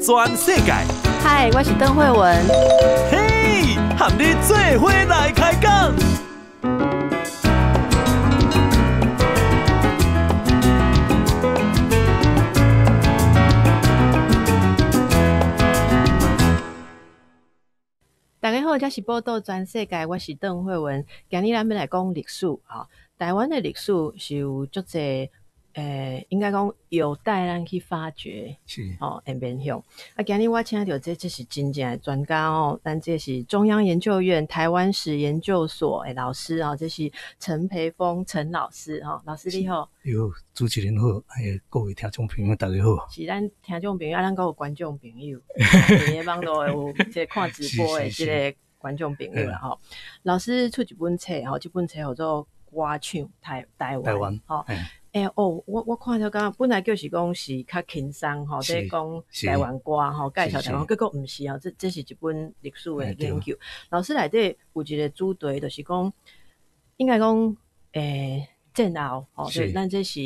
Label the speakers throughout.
Speaker 1: 全世界。
Speaker 2: 嗨，我是邓惠文。
Speaker 1: 嘿，和你做伙来开讲。
Speaker 2: 大家好，这是报道全世界，我是邓惠文。今日咱们来讲历史哈。台湾的历史是有足侪应该讲有待咱去发掘，
Speaker 3: 是
Speaker 2: 面向。今日我请到这是真正的专家哦，咱这是中央研究院台湾史研究所的老师哦，这是陈培峰陈老师哈，老师你好。
Speaker 3: 有主持人好，各位听众朋友大家好。
Speaker 2: 是咱听众朋友，咱还有观众朋友，今日网络有这看直播的这个观众朋友啦吼。老师出一本册吼，这本册叫做《歌唱台湾》吼。我看到讲本来就是讲是较轻松吼，在讲台湾歌吼，介绍台湾，结果毋是哦，这是一本历史的研究。老师内底有一个主题，就是讲应该讲战后吼，对，咱这是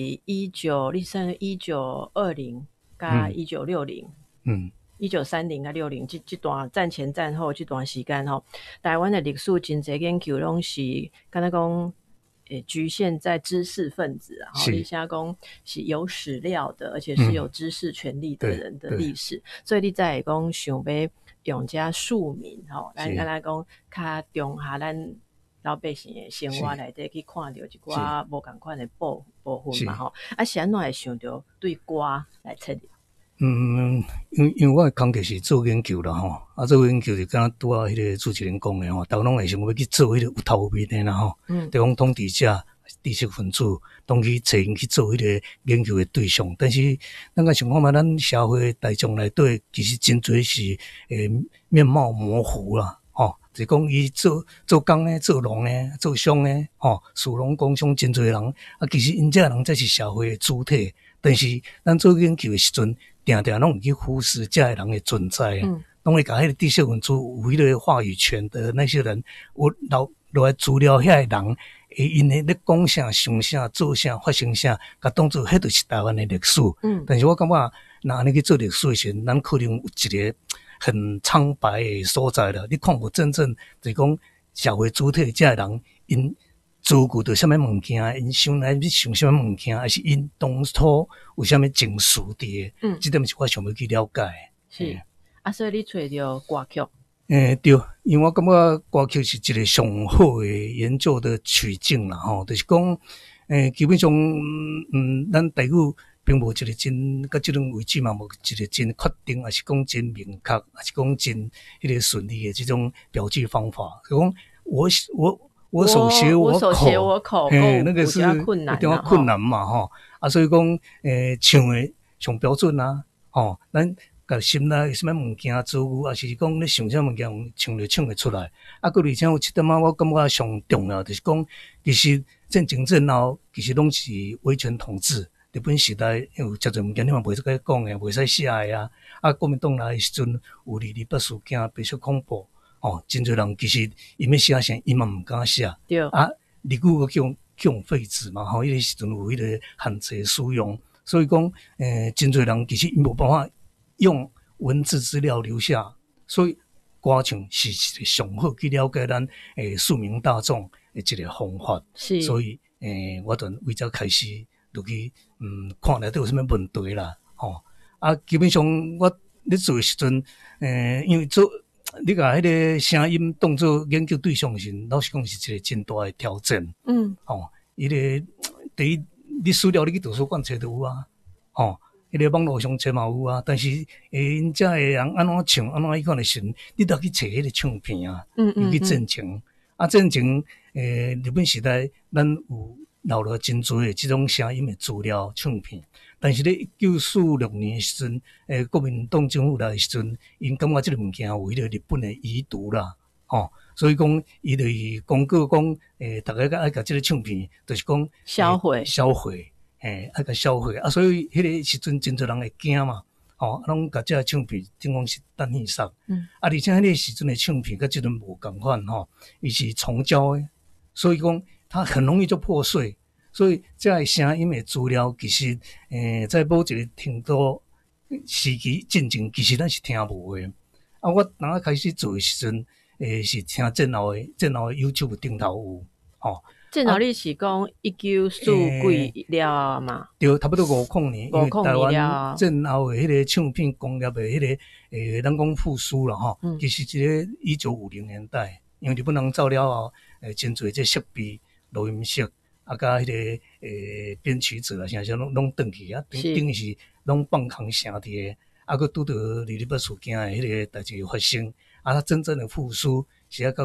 Speaker 2: 1920甲1960，
Speaker 3: 嗯
Speaker 2: ，1930甲60这段战前战后这段时间吼，台湾的历史真侪研究拢是敢若讲局限在知识分子啊，你现讲是有史料的，而且是有知识权利的人的历史，所以你才会讲想要用这庶民吼，咱讲较中下咱老百姓的生活内底去看到一寡无同款的部分嘛吼，是安怎会想到对歌来切入？
Speaker 3: 因为我的工作是做研究啦吼，做研究就敢拄啊迄个主持人讲的吼，大家拢会想要去做迄个有头有面的啦吼，就讲统治者、知识分子，拢去找因去做迄个研究的对象，但是咱个想看嘛，咱社会大众内底其实真侪是面貌模糊啦吼，就讲伊做工呢、做农呢、做商呢吼，属农工商真侪人，其实因这人才是社会的主体，但是咱做研究的时阵。定定拢会去忽视这些人的存在啊，拢会甲迄个知识分子有迄个话语权的那些人，有留来资料遐个人，因为咧讲啥、想啥、做啥、发生啥，甲当作迄就是台湾的历史。但是我感觉，若安尼去做历史的时阵，咱可能有一个很苍白的所在啦。你看无真正就是讲社会主体这些人，因自古着什么物件，因想来要想什么物件，还是因当初有什么情绪伫的，这点是我想要去了解的。
Speaker 2: 是所以你找到歌曲？
Speaker 3: 对，因为我感觉歌曲是一个上好的研究的取径啦，吼，就是讲，基本上，咱台语并无一个真，到这种为止嘛，无一个真确定，还是讲真明确，还是讲真迄个顺利的这种标记方法。就讲我手写我口，那个是比较困难嘛，吼所以讲，唱的上标准啊，吼，咱甲心内有什么物件做有，还是讲咧想什么物件唱就唱会出来。搁而且有一点我感觉上重要，就是讲，其实战前战后，其实拢是威权统治。日本时代有真侪物件你嘛袂使讲的，袂使写的啊。国民党来的时阵，有228事件、白色恐怖。真侪人其实伊要写啥，伊嘛毋敢写。
Speaker 2: 对
Speaker 3: 日语个叫废止嘛，迄个时阵有迄个限制使用，所以讲，真侪人其实伊无办法用文字资料留下，所以歌唱是一个上好去了解咱庶民大众的一个方法。
Speaker 2: 是，
Speaker 3: 所以我就为这开始就去看内底有啥物问题啦，基本上我咧做的时阵，因为做。你甲迄个声音当作研究对象时，老实讲是一个真大的挑战。迄个第一，你资料你去图书馆找都有啊，迄个网络上找嘛有啊。但是因遮个人安怎唱，安怎迄款的时，你都要去找迄个唱片啊，尤其战前战前日本时代，咱有留了真多的这种声音的资料唱片。但是咧，1946年的时阵，国民党政府来的时阵，因感觉这个物件有迄个日本的遗毒啦，所以讲，伊就是公告讲，大家爱甲这个唱片，就是讲
Speaker 2: 销毁，
Speaker 3: 爱甲销毁所以迄个时阵真侪人会惊嘛，拢甲这个唱片，等讲是等于杀，而且迄个时阵的唱片甲这阵无共款伊是重胶的，所以讲它很容易就破碎。所以这声音的资料其实在某一个程度时期进前其实咱是听无诶。啊，我当我开始做诶时阵，是听战后诶 YouTube 顶头有，吼。
Speaker 2: 战后你是讲1940几了嘛？
Speaker 3: 对，差不多50年，因为台湾战后诶迄个唱片工业诶迄个咱讲复苏啦吼，其实即个1950年代，因为日本人走了后，真侪这设备、录音室啊，甲迄个编曲者啊，啥拢转去啊，等于是拢放空城伫个，啊，佮拄到日本事件诶迄个代志发生，啊，真正诶复苏是要到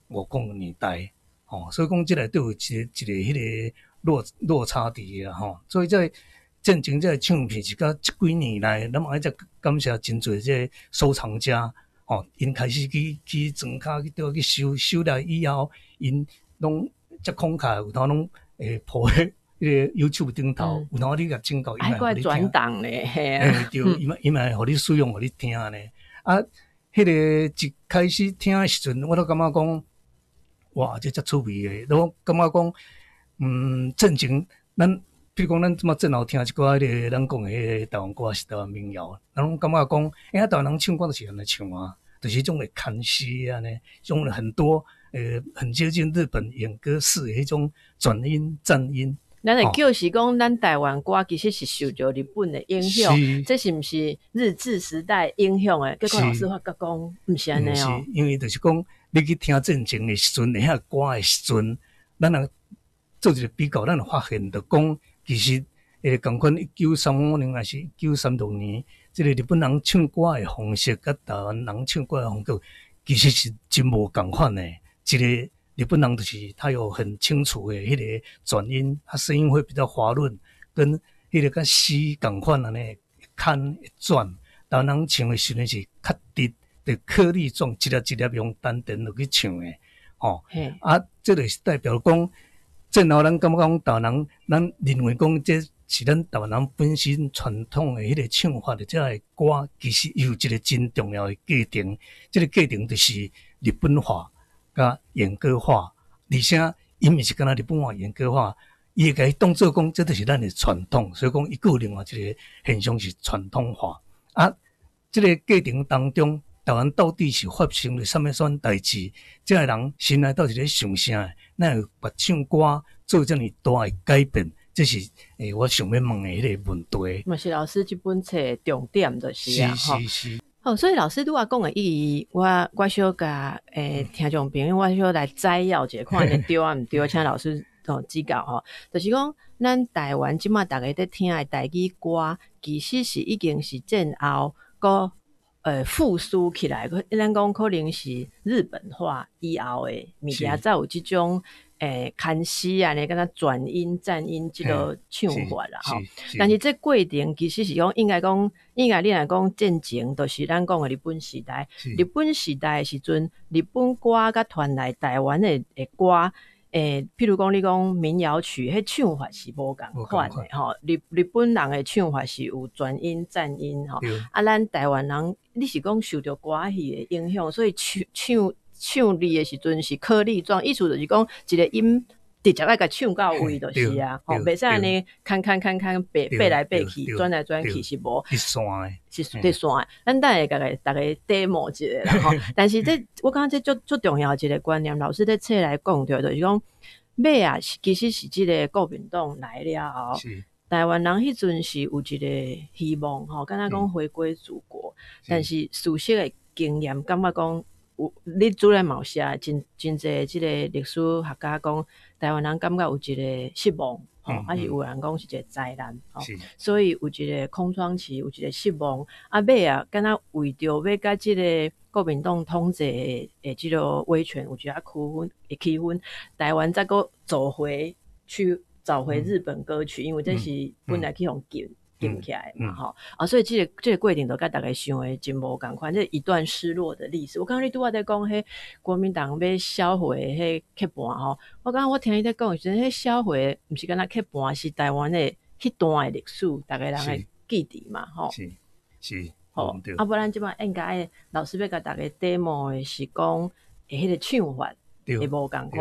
Speaker 3: 50年代。哦，所以讲，即内底有一个迄个落差伫个吼，所以在战前这唱片是到即几年来，咱嘛爱再感谢真侪这收藏家，吼，因开始去装卡去倒去收来以后，因拢遮慷慨，有当拢铺迄个 YouTube 顶头，有当你甲警告，
Speaker 2: 伊嘛转档咧，
Speaker 3: 对，伊嘛互你使用，互你听咧，啊，迄个一开始听诶时阵，我都感觉讲。哇，这趣味诶！我感觉讲，正经咱，比如讲咱即马正后听一寡迄个咱讲诶迄个台湾歌是台湾民谣，咱拢感觉讲，台湾人唱歌就是安尼唱啊，就是种诶看戏啊呢，用了很多很接近日本演歌式诶迄种转音、颤音。
Speaker 2: 咱会叫是讲，咱台湾歌其实是受到日本的影响，这是毋是日治时代影响诶？结果老师发觉讲，毋是安尼哦。
Speaker 3: 因为就是讲。你去听战前的时阵，遐歌的时阵，咱若做一个比较，咱就发现着讲，其实共款1935年还是1936年，即个日本人唱歌的方式，甲台湾人唱歌的方式，其实是真无共款的。一个日本人就是他有很清楚的迄个转音，他声音会比较滑润，跟迄个甲诗共款安尼看转，台湾人唱的时阵是较直。颗粒状一粒一粒用丹田落去唱诶，吼、啊，这就是代表讲，战后咱感觉讲台湾人，咱认为讲这是咱台湾人本身传统诶迄个唱法的这个歌，其实有一个真重要诶过程，这个过程就是日本化甲演歌化，而且因为是敢若日本化演歌化，伊会甲伊当做讲这就是咱诶传统，所以讲伊有另外一个现象是传统化啊，这个过程当中。台湾到底是发生了什么款代志？这个人心内到底咧想啥？哪有把唱歌做这么大的改变？这是我想要问的迄个问题。
Speaker 2: 嘛是老师这本册重点就是啊，
Speaker 3: 是。
Speaker 2: 好，所以老师拄仔讲的意义，我小甲听众朋友，我小来摘要一下，看你对啊毋对，请老师指教吼。就是讲，咱台湾即马大家在听的台语歌，其实是已经是战后个。复苏起来，咱讲可能是日本化以后的物件，才有即种看戏啊，敢若转音、颤音即个唱法啦吼。但是这过程其实是讲，应该你来讲战前，就是咱讲的日本时代。日本时代的时阵，日本歌甲传来台湾的歌。譬如讲你讲民谣曲，迄唱法是无共款的吼。日本人的唱法是有转音、颤音吼。啊，咱台湾人，你是讲受到歌戏的影响，所以唱字的时阵是颗粒状，意思就是讲一个音直接来甲唱到位就是啊，吼，袂使安尼看爬来爬去，转来转去是无。
Speaker 3: 一线的，
Speaker 2: 是伫线的。咱等下大家 demo 一下啦吼。但是我感觉这最重要一个观念，老师在册来讲着，就是讲尾啊，其实是即个国民党来了后，台湾人迄阵是有一个希望吼，敢若讲回归祖国，但是事实的经验感觉讲。你主任嘛有写真侪即个历史学家讲，台湾人感觉有一个失望，还是有人讲是一个灾难，所以有一个空窗期，有一个失望。尾啊，敢若为着要甲即个国民党统治的即个威权有一个气氛，台湾再个走回日本歌曲，因为这是本来去用禁起来嘛吼，所以这个过程就甲大家想的真无共款，这一段失落的历史。我刚刚你拄仔在讲迄国民党要销毁迄刻盘吼，我刚刚我听你在讲的时阵，迄销毁毋是敢若刻盘，是台湾的迄段的历史，大家人会记忆嘛吼。
Speaker 3: 是，
Speaker 2: 好，不然即摆应该老师要甲大家 demo 的是讲迄个唱法会无共款。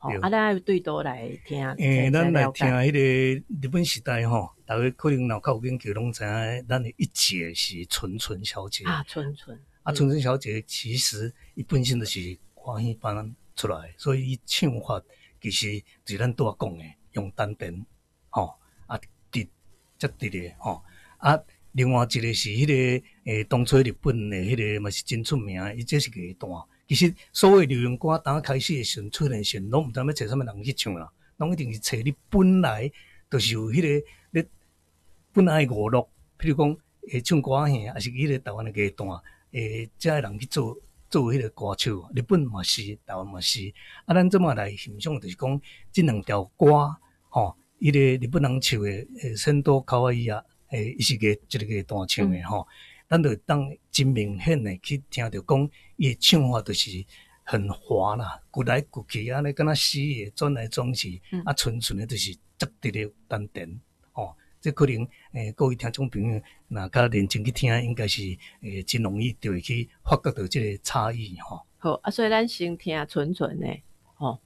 Speaker 2: 吼，咱对倒来听，
Speaker 3: 咱来听迄个日本时代吼，大家可能若较有研究，拢知影咱的一姐是纯纯小姐
Speaker 2: 啊，纯纯
Speaker 3: 小姐其实伊本身就是歌戏班出来，所以伊唱法其实就是咱拄仔讲的用丹田吼，直接直的吼另外一个是迄个当初日本的迄个嘛是真出名，伊这是个段。其实所有流行歌当开始的时阵出现时，拢毋知要找啥物人去唱啦，拢一定是找你本来就是有迄个你本来的娱乐，譬如讲唱歌戏，还是迄个台湾的歌段，遮个人去做迄个歌手。日本嘛是，台湾嘛是。咱怎么来欣赏，就是讲这两条歌，吼，迄个日本人唱的仙道卡哇伊啊，伊是个一个段唱的吼。咱就当真明显的去听到讲，伊的唱法就是很滑啦，鼓来鼓去，安尼敢若死的转来转去，纯纯的就是足直的丹田，哦，这可能各位听众朋友，若较认真去听，应该是真容易就会去发觉到这个差异吼。
Speaker 2: 好所以咱先听纯纯的，吼。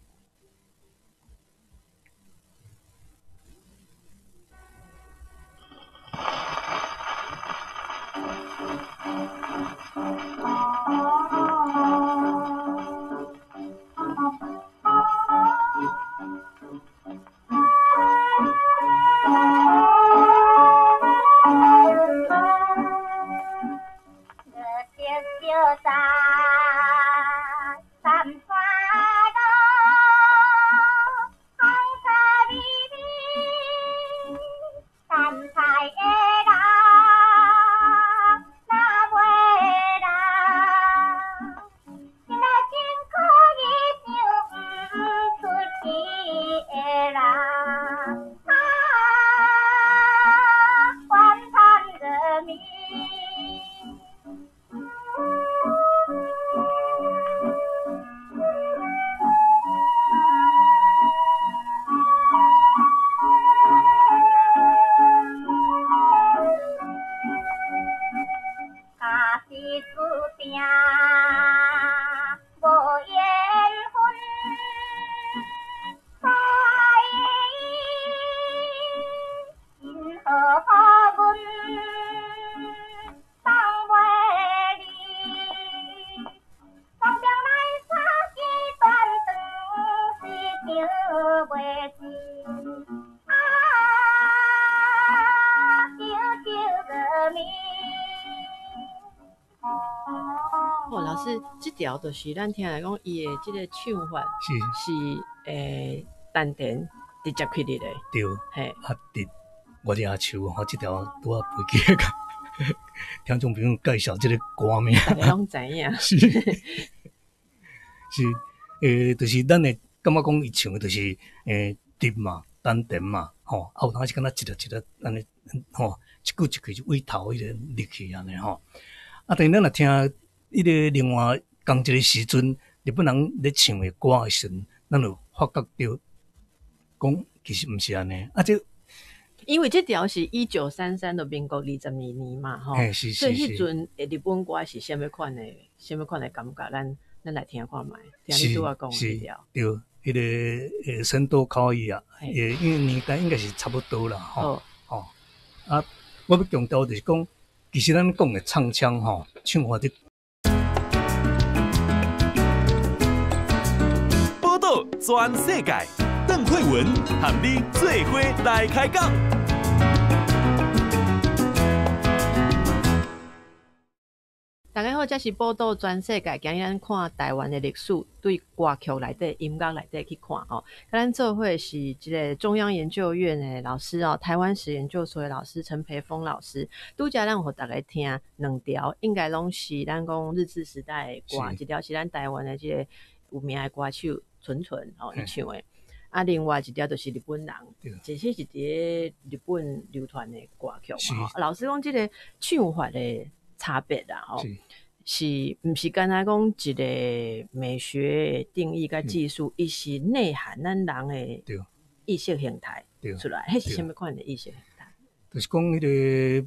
Speaker 2: 老师，这条就是咱听来讲，伊的这个唱法是丹田直接开的嘞。
Speaker 3: 对，
Speaker 2: 嘿，
Speaker 3: 我的阿秋吼，这条拄仔背起个，听众朋友介绍这个歌名，
Speaker 2: 大家拢知影。
Speaker 3: 是，就是咱的感觉讲伊唱的就是直嘛、丹田嘛，吼，有当是敢若一粒安尼，吼，一句一句就尾头迄个力气安尼吼。但是咱若听迄个另外同一个时阵，日本人咧唱的歌的时阵，咱就发觉到讲其实毋是安尼，这
Speaker 2: 因为这条是1933的民国22年嘛，吼，所以迄阵日本歌是什么款的感觉，咱来听看卖，听你拄仔讲迄条。
Speaker 3: 对，迄个仙道卡哇伊啊，因为年代应该是差不多啦，吼，我要强调就是讲，其实咱讲的唱腔吼，唱法的。
Speaker 1: 报道全世界，邓慧文和你做伙来开讲。
Speaker 2: 大家好，这是报道全世界，今日咱看台湾的历史，对歌曲内底、音乐内底去看哦。咱做伙是一个中央研究院的老师哦，台湾史研究所的老师陈培峰老师，拄则咱有互大家听两条，应该拢是咱讲日治时代的歌，一条是咱台湾的这个有名的歌手纯纯哦，伊唱的。另外一条就是日本人，这些是伫日本流传的歌曲嘛。老师讲这个唱法的差别啦，吼，是毋是干那讲一个美学定义甲技术，伊是内涵咱人的意识形态出来，迄是什么款的意识形态？
Speaker 3: 就是讲迄个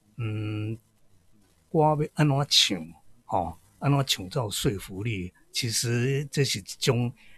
Speaker 3: 歌要安怎唱，吼，安怎唱才有说服力。其实这是一种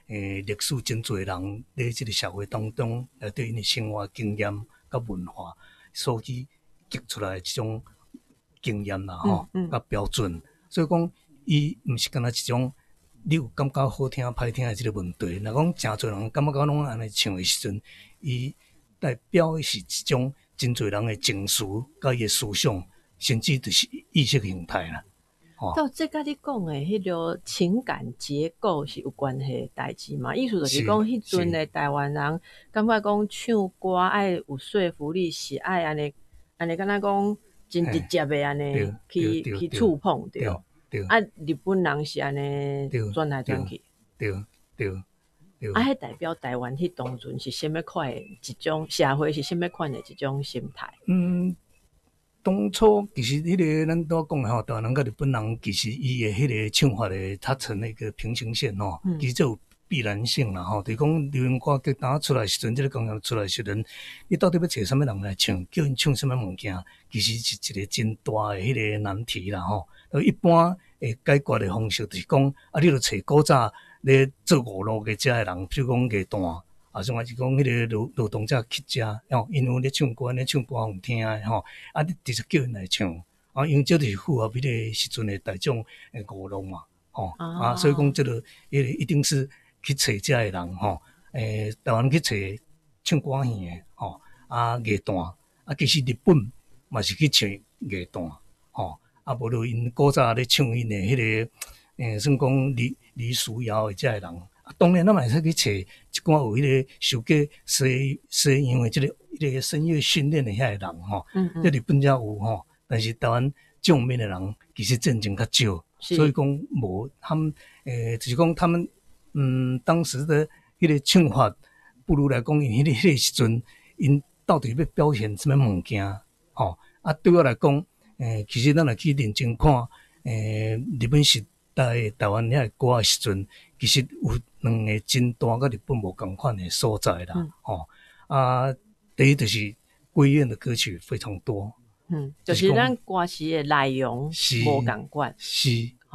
Speaker 3: 历史真侪人咧即个社会当中来对因的生活经验甲文化所去激出来即种经验啦吼，甲标准，所以讲伊毋是干那一种你有感觉好听歹听的即个问题。若讲诚侪人感觉拢安尼唱的时阵，伊代表的是一种真侪人的情绪甲伊的思想，甚至就是意识形态啦。
Speaker 2: 到这甲你讲的迄个情感结构是有关系的代志嘛？意思就是讲，迄阵的台湾人感觉讲唱歌爱有说服力，是爱安尼，敢若讲真直接的安尼去触碰对。啊，日本人是安尼转来转去。
Speaker 3: 对。
Speaker 2: 啊，迄代表台湾迄当阵是什么款的一种社会，是什么款的一种心态？
Speaker 3: 当初其实迄个咱拄讲的吼，台湾人甲日本人其实伊的迄个唱法的，它成那个平行线吼，其实有必然性啦吼。就是讲流行歌曲打出来时阵，即个公演出来时阵，你到底要找什么人来唱，叫因唱什么物件，其实是一个真大的迄个难题啦吼。一般诶解决的方式就是讲，你著找古早咧做五路嘅遮的人，比如讲艺旦。像我是讲迄个劳动者去遮，因为咧唱歌咧唱歌好听诶吼，你直接叫因来唱，因为这就是符合迄个时阵诶大众诶娱乐嘛，所以讲这个一定是去找遮诶人吼，台湾去找唱歌戏诶吼，艺旦，其实日本嘛是去找艺旦，吼，无就因古早咧唱因诶迄个算讲李淑瑶诶遮诶人。当然，咱嘛会使去找一寡有迄个受过西洋的即个声乐训练的遐个人吼，即日本才有吼，但是台湾这方面的人其实真正较少，所以讲无他们就是讲他们当时的迄个唱法，不如来讲因迄个时阵，因到底要表现什么物件吼？对我来讲，其实咱来去认真看，日本时代台湾遐个歌的时阵，其实有两个真大甲日本无共款的所在啦，第一就是归院的歌曲非常多，
Speaker 2: 就是咱歌词的内容无共款，
Speaker 3: 是，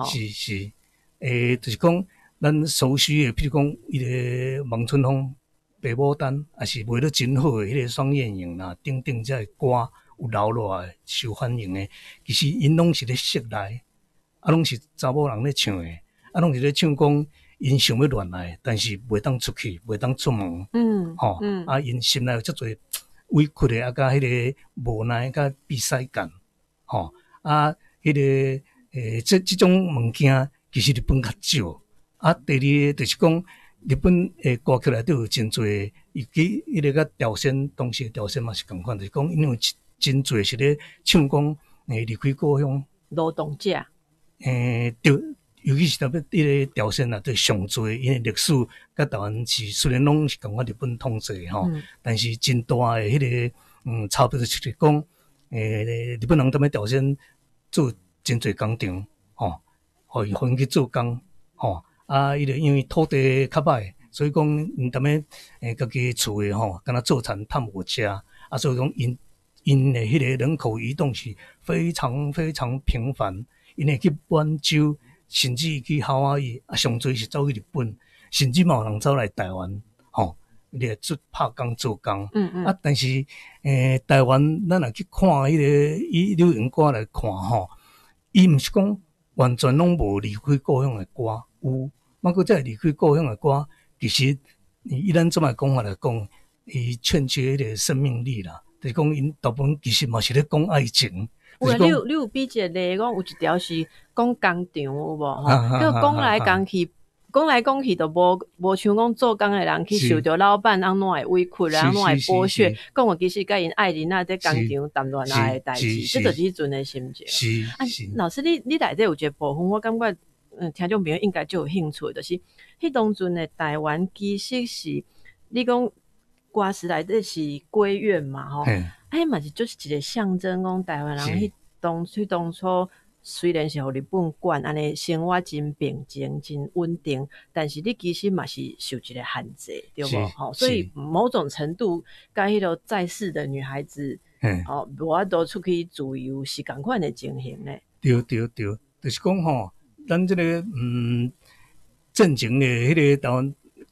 Speaker 3: 就是讲咱熟悉的，譬如讲迄个望春风、白牡丹，也是卖得真好的迄个双燕影啦，等等这歌有留落来受欢迎的，其实因拢是咧室内。拢是查某人咧唱诶，拢是咧唱讲因想要恋爱，但是袂当出去，袂当出门，因心内有遮侪委屈诶，甲迄个无奈，甲比赛感，迄个这种物件其实日本较少。第二就是讲日本诶歌曲内底有真侪，伊迄个甲朝鲜当时诶朝鲜嘛是共款，就是讲因为真侪是咧唱讲离开故乡
Speaker 2: 劳动者。
Speaker 3: 对，尤其是特别迄个朝鲜啊，对上侪，因为历史甲台湾是虽然拢是共款日本统治吼，但是真大诶迄个差别就是讲，日本人踮咧朝鲜做真侪工厂吼，互伊分去做工吼，迄个因为土地较歹，所以讲因踮咧家己厝诶吼，敢若做田趁无食，所以讲因诶迄个人口移动是非常非常频繁。因会去满洲，甚至去夏威夷，上侪是走去日本，甚至嘛有人走来台湾，吼，你会出拍工做工。但是台湾咱若去看迄个以流行歌来看吼，伊毋是讲完全拢无离开故乡的歌，有，包括这离开故乡的歌，其实以咱这么讲法来讲，伊欠缺迄个生命力啦，就是讲因大部分其实嘛是咧讲爱情。
Speaker 2: 你有比一个例讲，有一条是讲工厂有无吼？就讲来讲去，都无像讲做工的人去受到老板安怎会委屈，安怎会剥削，讲我其实甲因爱人在工厂谈恋爱的代志，这就是迄阵的心情。老师，你内底有一个部分，我感觉听众朋友应该就有兴趣，就是迄当阵的台湾其实是你讲歌词内底是归院嘛吼。嘛是就是一个象征，讲台湾人迄当初虽然是互日本管，安尼生活真平静、真稳定，但是你其实嘛是受一个限制，对无？所以某种程度，甲迄个在世的女孩子，无法度出去自由是共款的情形呢。
Speaker 3: 对，就是讲吼，咱这个正经的迄个台湾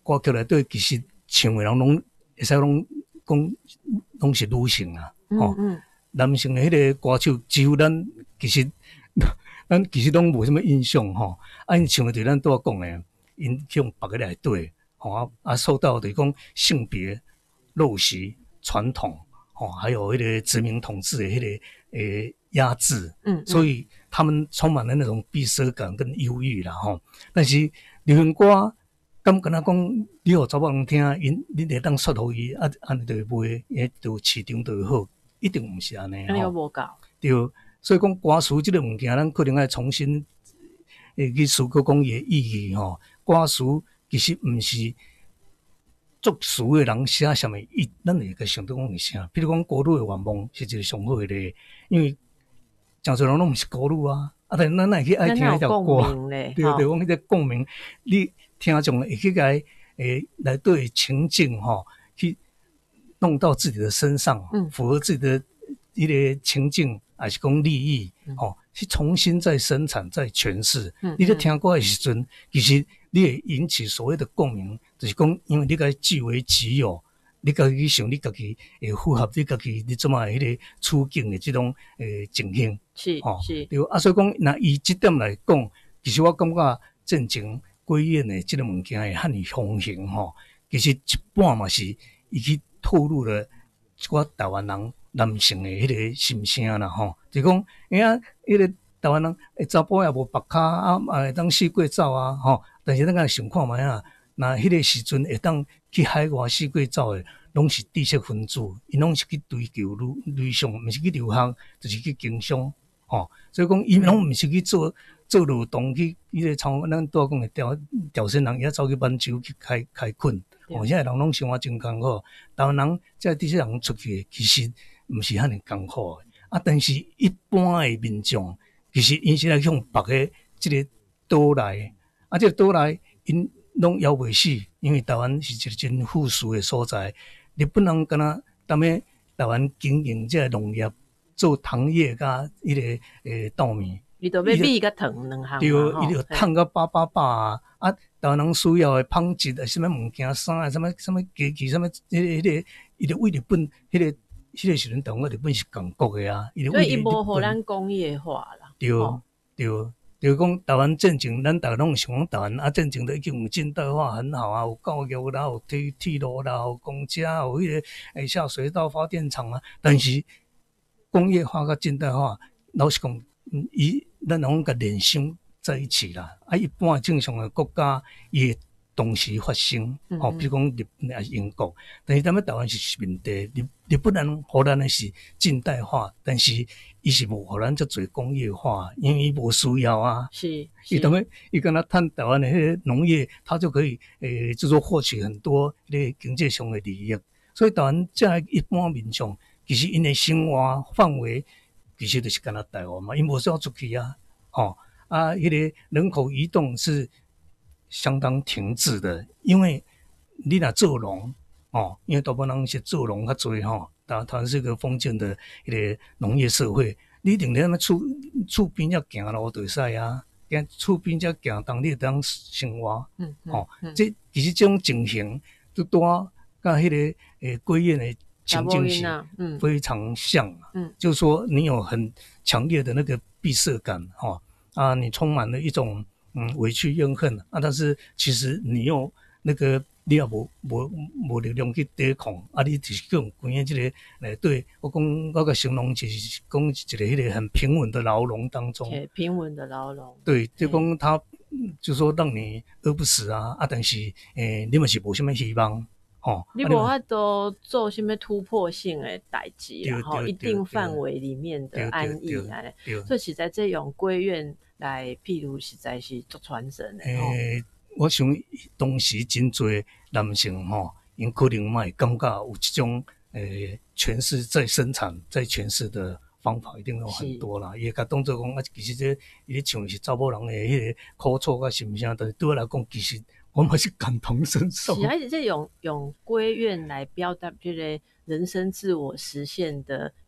Speaker 3: 歌曲内底其实唱的人拢会使拢是女性啊，男性的迄个歌手几乎咱其实拢无什么印象吼，因唱的就是咱拄仔讲的，因向别个内底吼受到就是讲性别陋习传统吼，还有迄个殖民统治的迄个压制，所以他们充满了那种闭塞感跟忧郁啦吼。但是流行歌，敢敢若讲你互查某人听，你会当说互伊安尼就会卖，就市场就会好，一定毋是安尼。
Speaker 2: 安尼又无够。
Speaker 3: 对，所以讲歌词即个物件，咱可能要重新去思考讲伊的意义吼。歌词其实毋是作词的人写什么，咱会个想到讲是啥。比如讲孤女的愿望是一个上好的例，因为诚侪人拢毋是孤女啊，但咱会去爱听迄条歌，对，讲迄个共鸣，你听众会去甲内底的情境吼，去弄到自己的身上，符合自己的迄个情境，还是讲利益吼，去重新再生产、再诠释。你咧听歌的时阵，其实你会引起所谓的共鸣，就是讲，因为你甲据为己有，你家己去想，你家己会符合你家己你怎么迄个处境的这种情形，
Speaker 2: 是
Speaker 3: 对啊。所以讲，那以这点来讲，其实我感觉进前归院的这个物件会遐尼风行吼，其实一半嘛是伊去透露了一寡台湾人男性的迄个心声啦吼，就讲迄个台湾人查甫也无白骹啊，会当四过走啊吼。但是咱个想看觅啊，那迄个时阵会当去海外四过走的，拢是知识分子，因拢是去追求理想，毋是去留学，就是去经商吼。所以讲，伊拢毋是去做劳动去，迄个像咱拄仔讲的钓仙人，也走去满洲去开垦。现在人拢生活真艰苦，台湾人这知识人出去，其实毋是遐尼艰苦的啊。但是一般的民众，其实因是来向别个这个岛来，啊，这个岛来因拢摇袂死，因为台湾是一个真富庶的所在。日本人敢若踮咧台湾经营这个农业，做糖业甲迄个稻米。
Speaker 2: 伊就要米甲糖两项，
Speaker 3: 对，伊就烫到饱啊！啊，台湾人需要的纺织啊，什么物件衫啊，什么机器，什么迄个，伊就为日本迄个时阵，台湾日本是共国的啊，
Speaker 2: 所以伊无互咱工业化啦。
Speaker 3: 对，就是讲台湾进前，咱大家拢想讲台湾啊，进前都已经有近代化很好啊，有教育啦，有铁路啦，有公家，有迄个下水道发电厂啊，但是工业化甲近代化，老实讲。咱拢甲联想在一起啦。啊，一般正常的国家，伊会同时发生，比如讲日本还是英国，但是咱们台湾是面对日本人，互咱的是近代化，但是伊是无互咱遮做工业化，因为伊无需要啊。
Speaker 2: 是，
Speaker 3: 伊等于伊跟他谈台湾的迄个农业，他就可以就说获取很多迄个经济上的利益。所以台湾遮一般民众，其实因的生活范围。其实就是干那台湾嘛，因无需要出去啊，迄个人口移动是相当停滞的，因为你若做农因为大部分人是做农较多台湾是个封建的迄个农业社会，你一定咧厝边才行路就会使啊，厝边才行动你会当生活，这其实这种情形都多甲迄个归院的。情境是非常像，就是说你有很强烈的那个闭塞感，你充满了一种委屈怨恨啊，但是其实你又那个你也无力量去抵抗啊，你就是用关于这个对我讲我个形容就是讲一个迄个很平稳的牢笼当中，
Speaker 2: 平稳的牢笼，
Speaker 3: 对，就讲他就说让你饿不死啊，但是你们是无什么希望。
Speaker 2: 你无法度做什么突破性的代志，然后一定范围里面的安逸所以实在这用归院来，譬如实在是足传神的。
Speaker 3: 我想当时真侪男性因可能嘛会感觉有这种诠释再生产再诠释的方法一定有很多啦。伊会甲当作讲其实这伊咧唱的是查某人的迄个苦楚甲心声，但是对我来讲其实。我们是感同身受，
Speaker 2: 是而且这用归院来表达这个人生自我实现的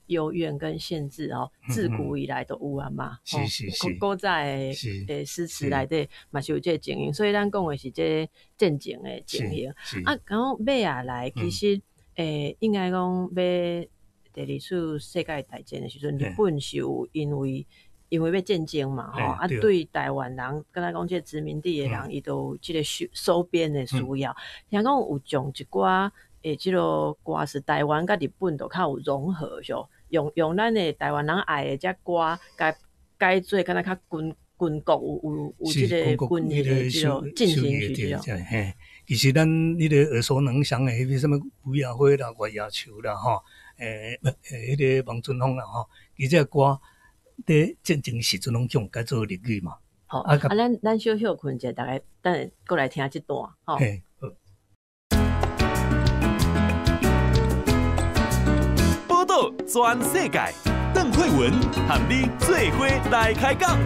Speaker 2: 幽怨跟限制哦，自古以来都有啊嘛。
Speaker 3: 是是是，
Speaker 2: 古早的诗词内底嘛是有这个情形，所以咱讲的是这战争的情形。啊，讲尾下来，其实应该讲第二次世界大战的时阵，日本是有因为要战争嘛，吼啊，对台湾人，敢若讲这殖民地的人，伊都有这个收编的需要。听讲有种一寡这个歌是台湾甲日本都较有融合上，用咱的台湾人爱的这歌改做敢若较军国有这个军役的这种进行曲这种。
Speaker 3: 嘿，其实咱迄个耳熟能详的迄个什么吴亚辉啦、月夜愁啦，吼，迄个王春风啦，吼，其实歌。伫战争时阵拢用改做日语嘛。
Speaker 2: 好，咱小小困者，大家等过来听这段。吼。
Speaker 3: 嘿，好。
Speaker 1: 报道全世界，邓慧文和你做伙来开讲。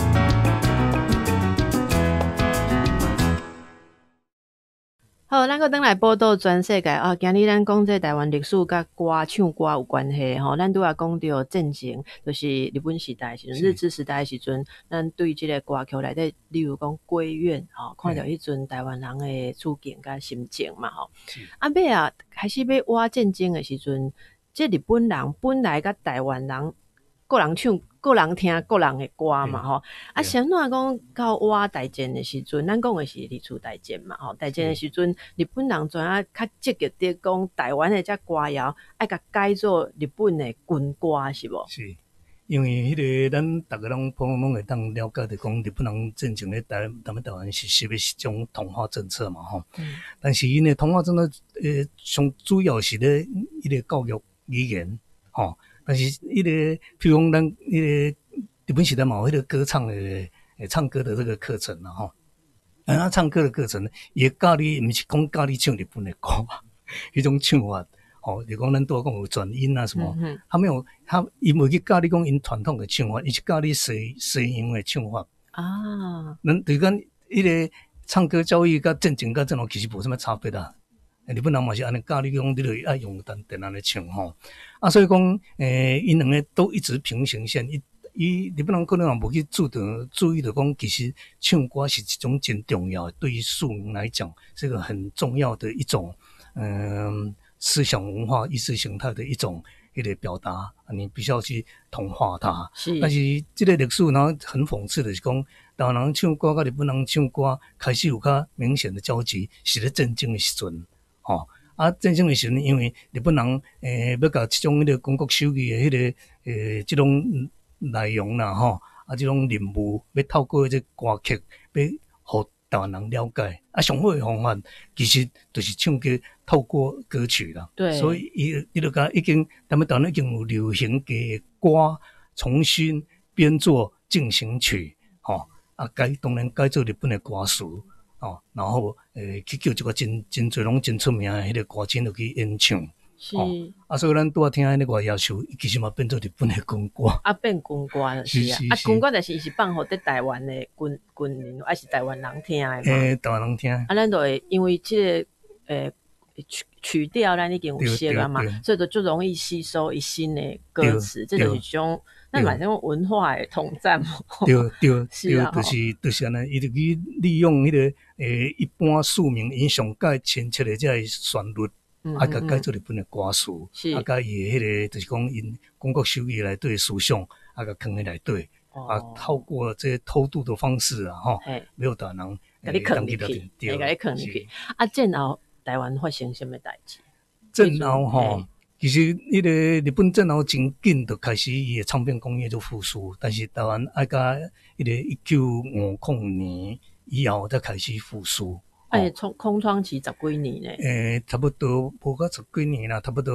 Speaker 2: 好，咱个转来报道全世界啊！今日咱讲这台湾历史甲歌唱歌有关系吼，咱拄也讲到战争，就是日本时代时阵、日治时代时阵，咱对这个歌曲内底，例如讲归院吼，看到迄阵台湾人的处境甲心情嘛吼。尾啊，开始要挖战争的时阵，这日本人本来甲台湾人个人唱、个人听个人的歌嘛吼，啊，相怎讲到挖大战的时阵，咱讲的是日出大战嘛吼，大战的时阵，日本人专啊较积极地讲台湾的这歌谣，爱甲改做日本的军歌是无？
Speaker 3: 是，因为迄个咱逐个人普通拢会当了解着讲，日本人真正咧台湾是实施一种同化政策嘛吼，但是因为同化政策上主要是咧伊个教育语言吼。但是迄个，譬如讲咱迄个日本时代嘛，有迄个歌唱的唱歌的这个课程啦吼，唱歌的课程也教你，毋是讲教你唱日本的歌，迄种唱法，吼，就讲咱拄讲有转音啊什么，他没有，伊袂去教你讲因传统的唱法，伊是教你西洋的唱法啊。咱就讲迄个唱歌教育甲战争甲这种其实无什么差别啦。日本人嘛是安尼教你讲，你就爱用单电安尼唱吼，啊，所以讲，因两个都一直平行线。伊日本人可能也无去注意的讲，其实唱歌是一种真重要的，对于庶民来讲，是个很重要的一种，思想文化、意识形态的一种一个表达，你必须要去同化它。但是这个历史呢，很讽刺的是讲，台湾人唱歌甲日本人唱歌开始有较明显的交集，是咧战争的时阵。吼啊！战争的时阵，因为日本人要甲这种迄个公国手机的迄个这种内容啦吼，啊这种任务要透过这歌曲，要互台湾人了解。啊，上好的方法其实就是唱歌，透过歌曲啦。
Speaker 2: 对。
Speaker 3: 所以伊就讲已经，台湾已经有流行嘅歌重新编作进行曲，吼啊当然改做日本的歌词。哦，然后去叫一个真侪拢真出名的迄个歌星落去演唱，
Speaker 2: 是
Speaker 3: 啊，所以咱拄仔听迄个月夜愁，其实嘛变做日本的军歌，
Speaker 2: 啊变军歌就是啊，啊军歌就是伊是放互伫台湾的军人，还是台湾人听的嘛？
Speaker 3: 台湾人听，啊，
Speaker 2: 咱就会因为这个曲调咱已经有写了嘛，所以就容易吸收一新的歌词，这就是一种。那嘛，种文化的统战嘛，
Speaker 3: 对，就是安尼，伊就去利用迄个一般庶民因上介亲切的这个旋律，啊，甲改做日本的歌词，啊，甲伊迄个就是讲因公国手艺内底的思想，啊，甲放喺内底，啊，透过这偷渡的方式啊，吼，没有大人
Speaker 2: 甲你藏入去，甲你藏入去。啊，战后台湾发生什么代志？
Speaker 3: 战后吼。其实，迄个日本战后真紧就开始伊的唱片工业就复苏，但是台湾爱甲迄个1950年以后才开始复苏。
Speaker 2: 空窗期10几年呢？
Speaker 3: 差不多无到10几年啦，差不多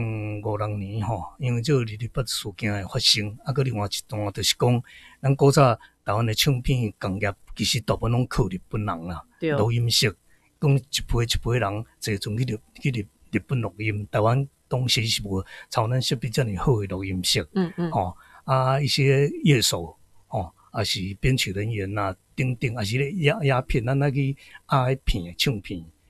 Speaker 3: 5-6年吼。因为这个日本事件的发生，啊，个另外一段就是讲，咱古早台湾的唱片工业其实大部分拢靠日本人啦，录音室，讲一批人坐船去日本录音，台湾。当时是无像咱设备遮尔好的录音室，吼啊一些乐手，吼啊是编曲人员呐，等等，啊是咧鸦片，咱那去爱片唱片，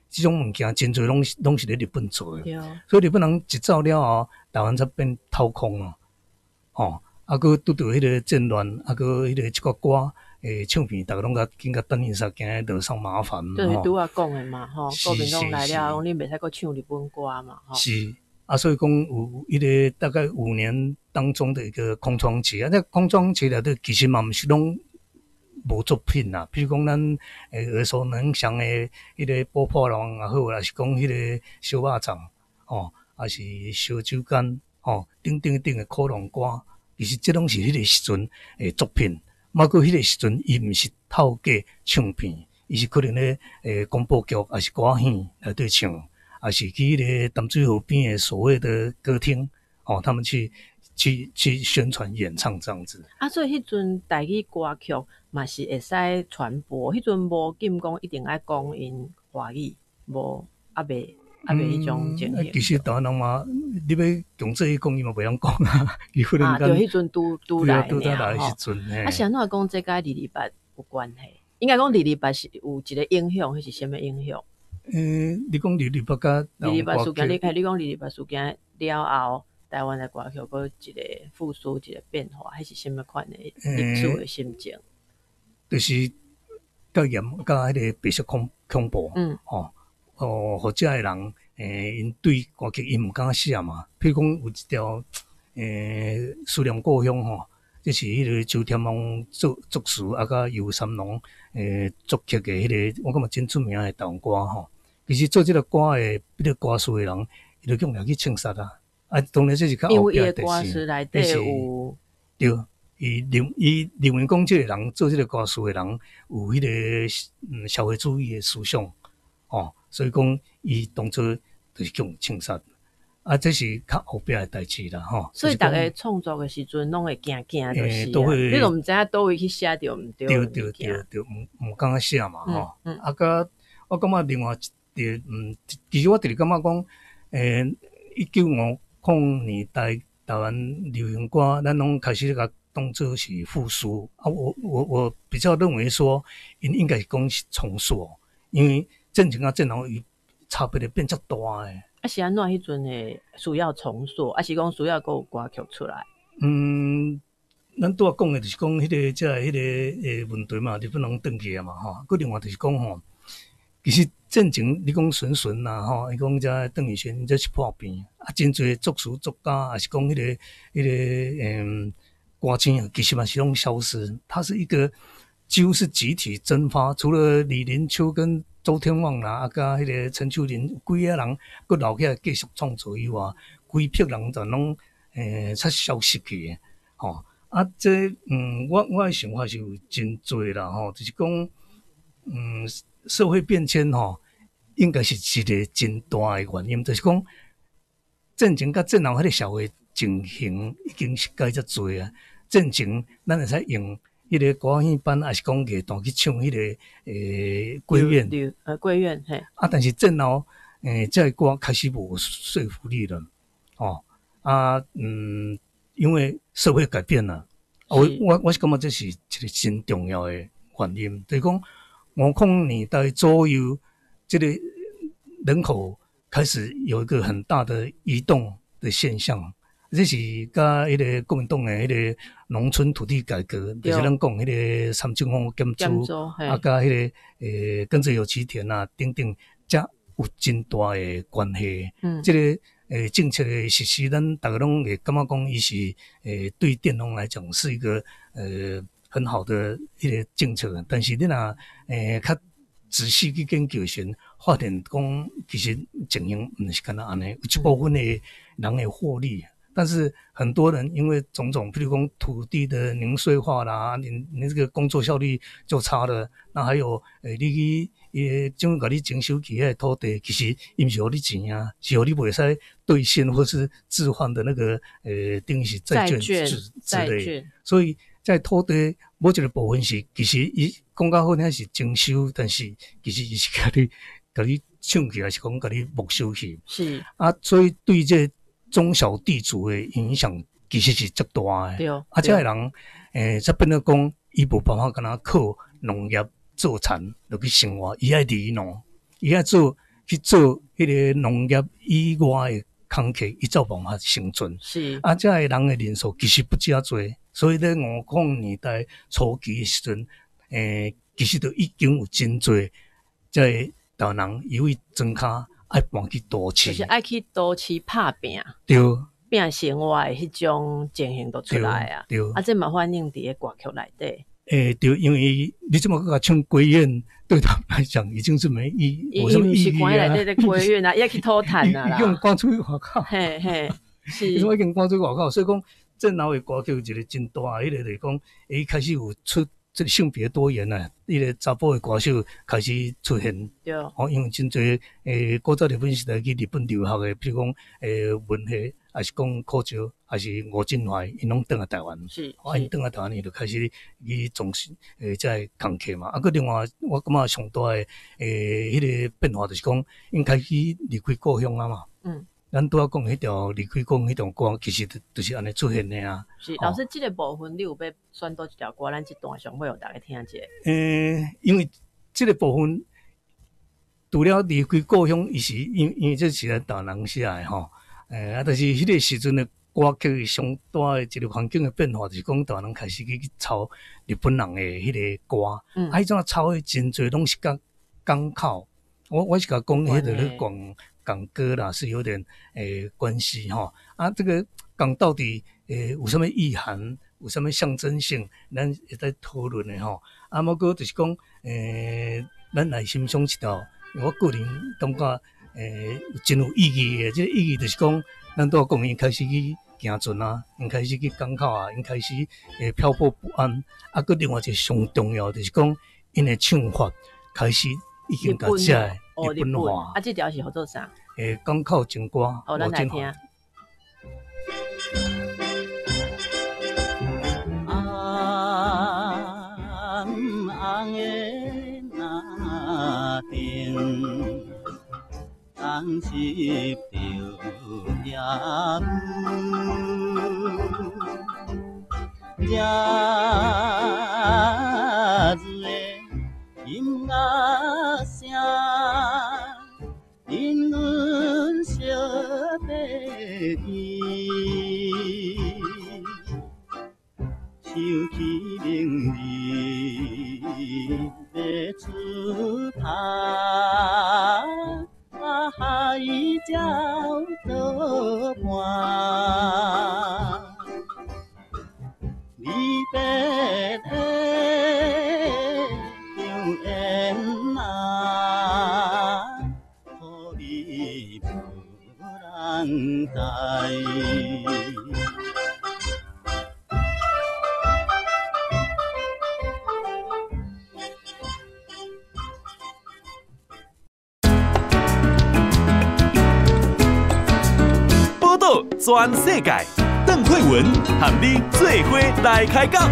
Speaker 3: 这种物件真侪拢是咧日本做的，所以日本人一走了后，台湾才变掏空了，吼，搁拄到迄个战乱，搁迄个一个歌唱片，大家拢紧甲等伊啥，惊落上麻烦。
Speaker 2: 就是拄啊讲的嘛，吼，国民党来了，讲你袂使搁唱日本歌嘛，吼。是
Speaker 3: 所以讲有一个大概5年当中的一个空窗期那空窗期内底其实嘛毋是拢无作品啦，比如讲咱耳熟能详的迄个波破浪也好，还是讲迄个烧肉粽还是烧酒干等的可能歌，其实这拢是迄个时阵的作品。包括迄个时阵，伊毋是透过唱片，伊是可能咧广播剧还是歌戏来对唱，还是去迄个淡水河边的所谓的歌厅，他们去宣传演唱这样子。
Speaker 2: 所以迄阵台语歌曲嘛是会使传播，迄阵无禁讲一定爱讲因华语，无袂迄种情形。
Speaker 3: 其实台湾人嘛，你要强制伊讲，伊嘛袂晓讲啊。伊可能
Speaker 2: 就迄阵拄来
Speaker 3: 时阵。
Speaker 2: 是安怎讲这甲228有关系？应该讲228是有一个影响，迄是什么影响？
Speaker 3: 你讲228甲
Speaker 2: 228事件，你讲228事件了后，台湾的歌曲佫一个复苏，一个变化，迄是什么款的历史的心情？
Speaker 3: 就是较严，甲迄个白色恐怖，或者的人，因对歌曲因毋敢写嘛。譬如讲有一条，思念故乡这是迄个周天王作词，甲游三郎作曲的迄个，我感觉真出名的台湾歌其实做这个歌的迄个歌词的人，伊就用来去枪杀啦。当然这是较后壁的
Speaker 2: 歌词内底有
Speaker 3: 对，伊认为讲这个人做这个歌词的人有迄个社会主义的思想所以讲伊当初就是叫枪杀。这是较后壁的代志啦
Speaker 2: 所以大家创作的时阵拢会惊就是都会，你都毋知影倒位去写着毋对。
Speaker 3: 对，毋敢写嘛甲我感觉另外一个其实我直直感觉讲1950年代台湾流行歌，咱拢开始甲当作是复苏我比较认为说，应该是讲是重塑，因为正前甲正后伊差别的变较大诶。
Speaker 2: 是安怎迄阵诶需要重塑，是讲需要佫有歌曲出来？
Speaker 3: 咱拄仔讲诶，就是讲迄个迄个问题嘛，日本人转去啊嘛佫另外就是讲其实正前你讲纯啦伊讲遮邓宇轩这是破病真侪作词作家，还是讲迄个歌星，其实嘛是拢消失，它是一个几乎是集体蒸发，除了李林秋跟周天旺啦，甲迄个陈秋林，几个人佫留起来继续创作以外，规批人就拢才消失去诶。这我的想法是有真多啦就是讲社会变迁应该是一个真大的原因，就是讲正前甲正后迄个社会情形已经是改遮多啊。正前咱会使用迄个歌戏班，还是讲乐团去唱迄个归院，
Speaker 2: 归院嘿。
Speaker 3: 但是正后这个歌开始无说服力了因为社会改变了，我是感觉这是一个真重要的原因，就是讲50年代左右，这个人口开始有一个很大的移动的现象。这是甲迄个国民党的迄个农村土地改革，就是咱讲迄个三政府减租，甲迄个耕者有其田啊等等，才有真大的关系。这个政策的实施，咱大家拢会感觉讲，伊是对电农来讲是一个很好的迄个政策。但是你若较仔细去研究时，发现讲其实情形毋是干那安尼，有一部分的人会获利。但是很多人因为种种，譬如讲土地的零碎化啦，你这个工作效率就差了。那还有你怎样甲你征收起迄个土地，其实伊毋是互你钱啊，是互你袂使兑现或是置换的那个等于是债券之类。所以在土地某一个部分是，其实伊讲较好听是征收，但是其实伊是甲你抢去，还是讲甲你没收去。
Speaker 2: 是
Speaker 3: 所以对这中小地主的影响其实是足大的。
Speaker 2: 对，
Speaker 3: 这个人才变得讲，伊无办法干那靠农业做田落去生活，伊爱离农，伊爱做去做迄个农业以外的工课，伊才有办法生存。
Speaker 2: 是
Speaker 3: 啊，遮个人的人数其实不遮多，所以咧50年代初期的时阵，其实就已经有真侪遮个台人因为庄脚爱搬去都市，
Speaker 2: 就是爱去都市拍拼，
Speaker 3: 对，
Speaker 2: 拼生活的迄种情形都出来啊。
Speaker 3: 对，
Speaker 2: 啊，这嘛反映伫个歌曲内底。
Speaker 3: 对，因为你这么个唱国乐，对他们来讲已经是没意义，有什么意义啊？
Speaker 2: 伊内底的国乐啊，伊要去偷谈啊啦，
Speaker 3: 用赶出去外口，
Speaker 2: 嘿嘿，是，
Speaker 3: 伊已经赶出去外口，所以讲这老的歌曲有一个真大，迄个就是讲，开始有出这个性别多元啊，迄个查甫的歌手开始出现，
Speaker 2: 对，
Speaker 3: 因为真侪古早日本时代去日本留学的，比如讲文学，还是讲考照，还是吴振怀，因拢转来台湾，
Speaker 2: 是，
Speaker 3: 因转来台湾，伊就开始去从事这个工课嘛。啊，佮另外，我感觉上大的迄个变化就是讲，因开始离开故乡啊嘛。咱拄仔讲迄条离开故乡迄条歌，其实就是安尼出现的啊。
Speaker 2: 是，老师，这个部分你有要选倒一条歌，咱这段上要互大家听者。
Speaker 3: 因为这个部分除了离开故乡，伊是因为这是咱大人写的吼。但是迄个时阵的歌曲上大的一个环境的变化，就是讲大人开始去抄日本人的迄个歌，迄种抄的真侪拢是甲港口。我是甲讲，迄个咧港歌啦，是有点关系吼。啊，这个港到底有什么意涵，有什么象征性，咱会在讨论的吼。啊，莫过就是讲咱来欣赏一条，我个人感觉。真有意义的，这个意义就是讲，咱拄讲，因开始去行船啊，因开始去港口啊，因开始漂泊不安。啊，佮另外一个上重要就是讲，因的唱法开始已经甲这日本化。
Speaker 2: 啊，这条是合作啥？
Speaker 3: 港口情歌。
Speaker 2: 咱来听。
Speaker 4: 当时着夜雾，夜子的音乐声，引阮相白衣，想起明日要出发。海角多伴，离别的永远啊，可你无人知。
Speaker 1: 全世界，邓慧文和你做伙来开讲。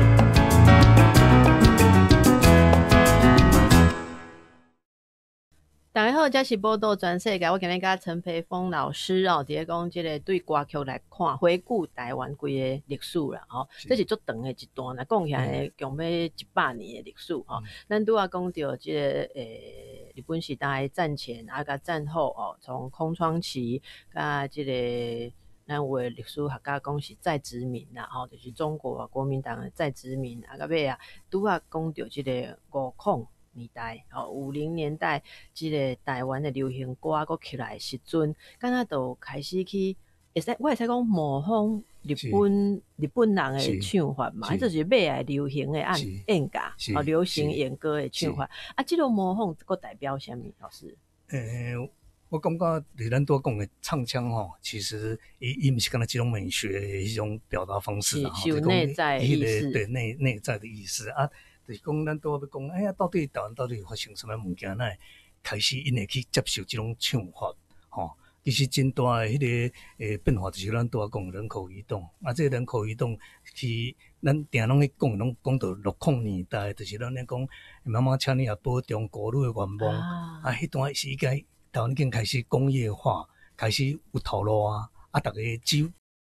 Speaker 2: 大家好，这是报道全世界。我今日甲陈培峰老师哦，伫咧讲即个对歌曲来看，回顾台湾规个历史啦，吼，这是足长的一段啦，讲起来共要100年的历史吼。咱拄仔讲到即个日本时代战前啊，甲战后哦，从空窗期甲即个。咱有诶历史学家讲是再殖民啦，吼，就是中国国民党诶再殖民啊，到尾啊，拄仔讲到即个50年代，吼50年代，即个台湾诶流行歌佫起来时阵，敢若就开始去，我会使讲模仿日本人诶唱法嘛，迄就是尾来流行诶演歌，吼流行演歌诶唱法，啊，即种模仿佫代表啥物？老师？
Speaker 3: 我感觉对咱多讲的唱腔吼，其实伊毋是干那这种美学的迄种表达方式啦，
Speaker 2: 是有内在意思，
Speaker 3: 对内在的意思啊，就是讲咱都要讲，哎呀，到底台湾到底发生什么物件，那开始因会去接受这种唱法，吼，其实真大的迄个变化，就是咱都讲人口移动，啊，这个人口移动是咱定拢去讲，拢讲到60年代，就是咱咧讲，妈妈请你也保重孤女的愿望，啊，迄段时间。台湾已经开始工业化，开始有头路啊！大家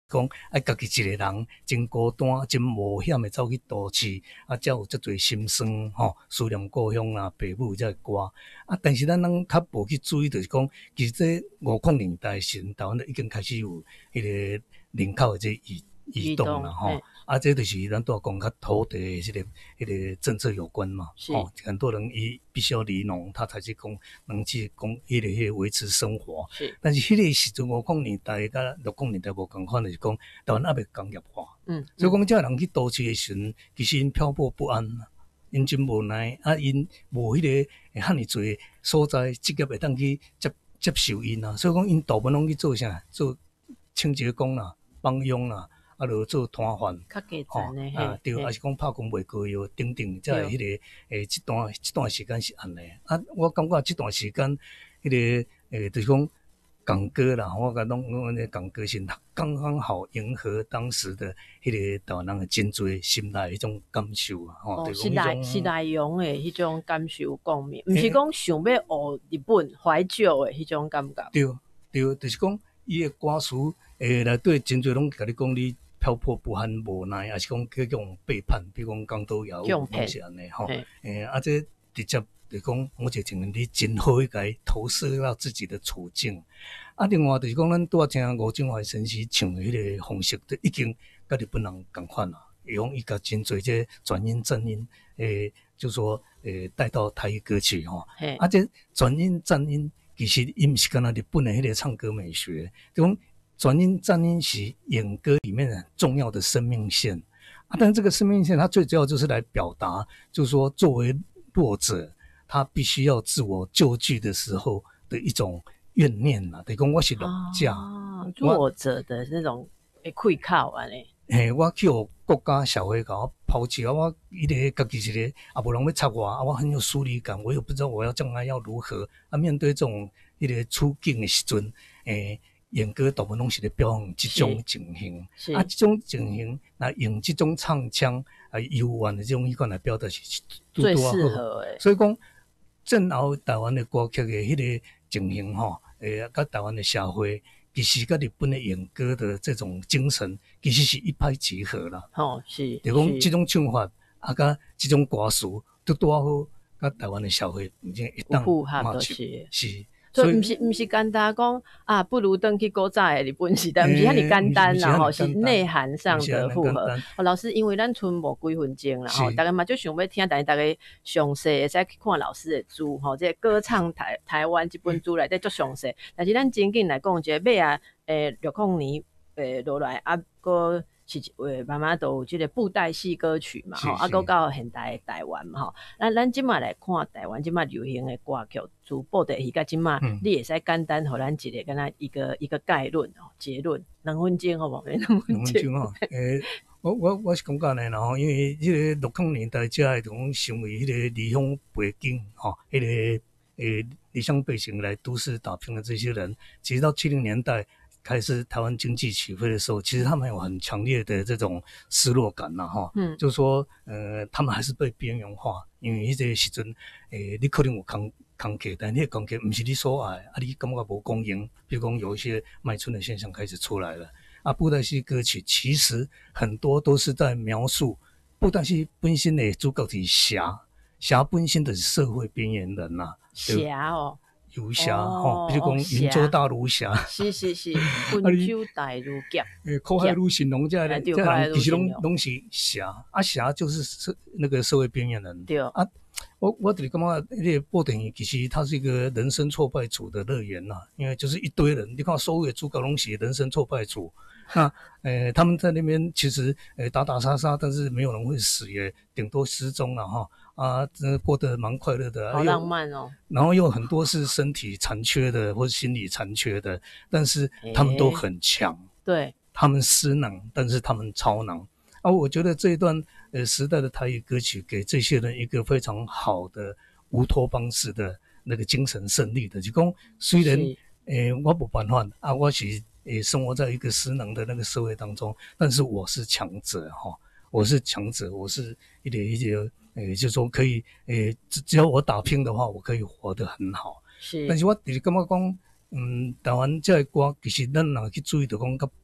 Speaker 3: 讲爱家己一个人真孤单、真冒险的走去都市，才有遮侪心酸思念故乡啊、父母遮歌但是咱较无去注意，就是讲，其实这50年代时，台湾已经开始有迄个人口的这移动啦这就是咱都要讲较土地的迄个政策有关嘛很多人必须要离农，他才去能去迄个维持生活。但是迄个时阵50年代甲60年代无共款，就是讲台湾还未工业化，所以讲这人去都市的时阵，其实因漂泊不安，因真无奈因无迄个遐尼侪所在职业会当去接受因所以讲因大部分拢去做啥？做清洁工啦、帮佣啦。就做摊贩，
Speaker 2: 较基层的
Speaker 3: 对，还是讲拍工卖膏药等等，才会迄个这段时间是安尼。我感觉这段时间迄个就是讲港歌啦，我感觉拢那港歌是刚刚好迎合当时的迄个台湾人的真侪心内迄种感受
Speaker 2: 是内容的迄种感受共鸣，毋是讲想要学日本怀旧的迄种感觉。
Speaker 3: 对，就是讲伊的歌词内底真侪拢甲你讲你。漂泊不安、无奈，还是讲各种背叛，比如讲港岛也有拢是安尼这直接就讲，我就认为你真好甲伊投射到自己的处境。另外就是讲，咱拄仔听吴俊华先生唱的迄个方式，已经甲日本人共款啦。伊甲真侪这转音正音，就说带到台语歌曲这转音正音，其实伊毋是干那日本的迄个唱歌美学，就讲。转音、战音是演歌里面很重要的生命线但是这个生命线它最主要就是来表达，就是说作为弱者，他必须要自我救济的时候的一种怨念等于讲我是弱者
Speaker 2: 弱者的那种愧靠
Speaker 3: 我去互国家社会甲我抛弃我迄个家己一个无人要插我我很有疏离感，我也不知道我要将来要如何面对这种迄个处境的时阵演歌大部分拢是咧表现这种情形这种情形那用这种唱腔幽怨的这种语言来表达是
Speaker 2: 最适合的。
Speaker 3: 所以讲战后台湾的歌曲的迄个情形甲台湾的社会其实甲日本的演歌的这种精神其实是一拍即合啦
Speaker 2: 是
Speaker 3: 就讲这种唱法甲这种歌词都多好甲台湾的社会已经一旦
Speaker 2: 符合都是
Speaker 3: 所以
Speaker 2: 毋是简单讲不如回去古早的日本时代，毋是遐尼简单啦是内涵上的符合。老师，因为咱剩无几分钟啦大家嘛就想要听，但是大家详细会使去看老师的书这歌唱台湾这本书内底足详细。但是咱真紧来讲一下，尾60年落来个。是慢慢都有这个布袋戏歌曲嘛搁到现代的台湾嘛咱即马来看台湾即马流行的歌曲，从布袋戏甲即马你会使简单互咱一个敢若一个概论结论2分钟好无？2分钟
Speaker 3: 我是感觉呢因为迄个60年代才会讲成为迄个离乡背景迄个离乡背景来都市打拼的这些人，其实到70年代开始台湾经济起飞的时候，其实他们有很强烈的这种失落感就是说他们还是被边缘化，因为迄个时阵你可能有工课，但那个工课不是你所爱你感觉无公平，比如讲有一些卖春的现象开始出来了布袋戏歌曲其实很多都是在描述布袋戏本身的主角是侠本身的是社会边缘人
Speaker 2: 侠
Speaker 3: 游侠比如讲云州大儒侠
Speaker 2: 是温州大儒侠
Speaker 3: 苦海路行龙这人其实拢是侠侠就是那个社会边缘人
Speaker 2: 对
Speaker 3: 我就是感觉那个布袋戏其实它是一个人生挫败组的乐园因为就是一堆人，你看所有的主角拢是人生挫败组他们在那边其实打打杀杀，但是没有人会死，也顶多失踪了过得蛮快乐的，
Speaker 2: 好浪漫
Speaker 3: 然后又很多是身体残缺的或是心理残缺的，但是他们都很强
Speaker 2: 对，
Speaker 3: 他们失能，但是他们超能我觉得这一段时代的台语歌曲给这些人一个非常好的乌托邦式的那个精神胜利的，就讲虽然我没办法我是生活在一个失能的那个社会当中，但是我是强者我是强者，我是一点就是说可以只要我打拼的话，我可以活得很好。
Speaker 2: 是，
Speaker 3: 但是我就是感觉讲台湾这个歌其实咱若去注意到讲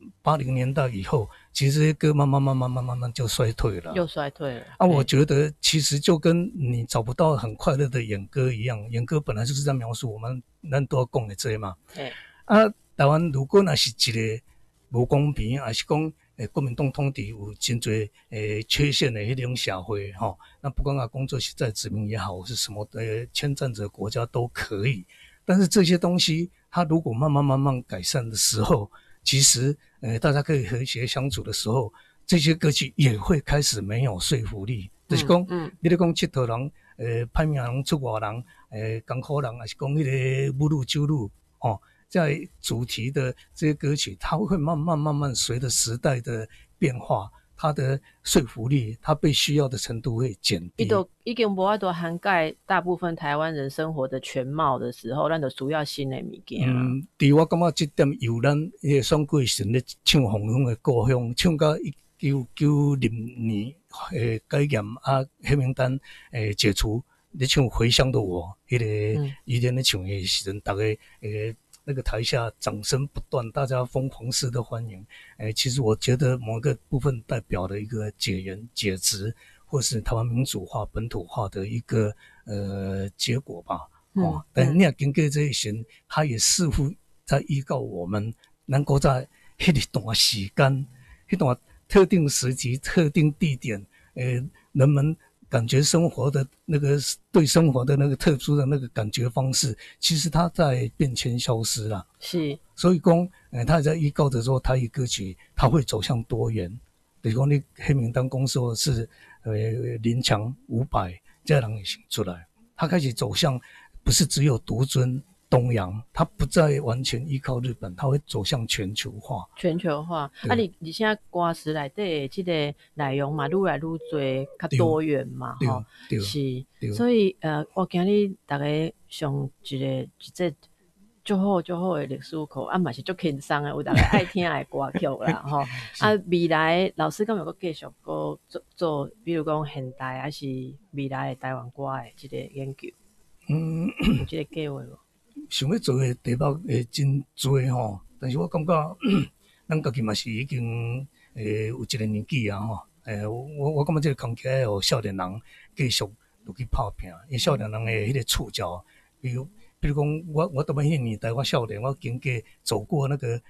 Speaker 3: 80年代以后，其实这些歌慢慢就衰退了，
Speaker 2: 又衰退了。
Speaker 3: 我觉得其实就跟你找不到很快乐的演歌一样，演歌本来就是在描述我们咱都要讲的这些嘛。台湾如果那是一个无公平，还是讲国民党统治有真多缺陷的迄种社会吼，那不管工作是在殖民也好，是什么签占者国家都可以。但是这些东西，它如果慢慢改善的时候，其实大家可以和谐相处的时候，这些歌曲也会开始没有说服力。就是讲，你咧讲佚佗人，歹命人、出外人，艰苦人，还是讲迄个侮辱酒辱哦。在主题的这些歌曲，它会慢慢随着时代的变化，它的说服力，它被需要的程度会减低。
Speaker 2: 已经无法度涵盖大部分台湾人生活的全貌的时候，咱就需要新的物件。
Speaker 3: 伫我感觉这点由咱迄个双桂神咧唱《红红的故乡》，唱到1990年改严黑名单解除，咧唱《回乡的我》迄个以前咧唱的时阵，大家那个台下掌声不断，大家疯狂式的欢迎。其实我觉得某个部分代表了一个解严、解职，或是台湾民主化、本土化的一个结果吧。但你也经过这一些，它也似乎在预告我们能够在那段时间、那段特定时期、特定地点，人们感觉生活的那个对生活的那个特殊的那个感觉方式，其实它在变迁消失了。
Speaker 2: 是，
Speaker 3: 所以讲，他也在预告着说，台语歌曲它会走向多元。比如说，你黑名单公说是林强、伍佰这样人行出来，他开始走向不是只有独尊东洋，它不再完全依靠日本，它会走向全球化。
Speaker 2: 全球化，你现在歌词内底这个内容嘛，愈来愈多，较多元嘛，吼，是，所以我今日大家上一个足好的历史课，嘛是足轻松的，有大家爱听的歌曲啦，吼。未来老师敢有搁继续搁做，比如讲现代还是未来的台湾歌的这个研究？有这个计划无？
Speaker 3: 想要做的题目真多吼，但是我感觉咱家己嘛是已经有一个年纪啊吼，我感觉这个空间要少年人继续落去打拼，因为少年人的迄个触角，比如讲我当然迄个年代我少年，我经过走过那个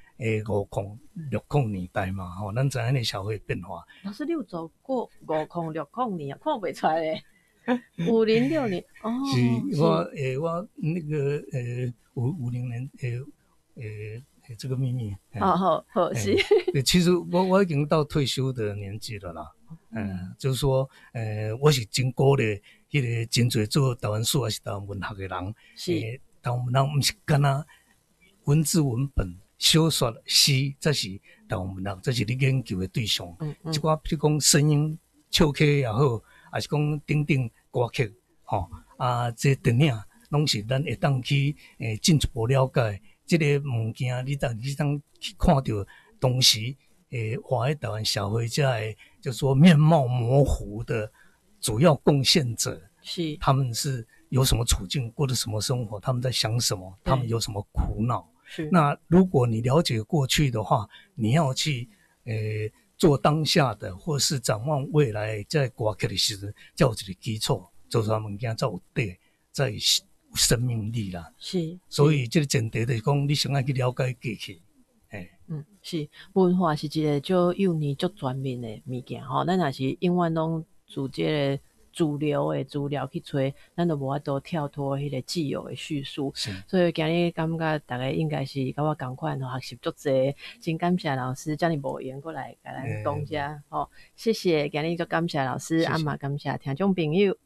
Speaker 3: 50、60年代嘛吼，咱知影那社会变化。
Speaker 2: 老师，你有走过50、60年啊？看不出来嘞。50、60年哦，
Speaker 3: 是我那个50年这个秘密。好
Speaker 2: 是。
Speaker 3: 其实我已经到退休的年纪了啦。就是说我是真鼓励迄个真侪做台湾史还是台湾文学的人，台湾文学不是干那文字文本、小说、诗，这是台湾文学，这是你研究的对象。这寡比如讲声音、唱腔也好。还是讲等等歌曲，这电影拢是咱会当去进一步了解这个物件，你当去看到当时活在台湾社会这的，就是说面貌模糊的主要贡献者，是他们是有什么处境，过的什么生活，他们在想什么，他们有什么苦恼。是那如果你了解过去的话，你要去做当下的，或是展望未来，在歌曲的时候，才有一个基础，做出来物件才有底，才有生命力啦。是，所以这个前提就是讲，你先爱去了解过去。
Speaker 2: 是文化是一个足幼年、足全面的物件吼。咱若是永远拢自这个主流的资料去找，咱就无法度跳脱迄个既有的叙述。所以今日感觉大家应该是甲我同款学习足侪，真感谢老师遮尔无闲过来甲咱讲遮吼。谢谢今日足感谢老师，嘛感谢听众朋友。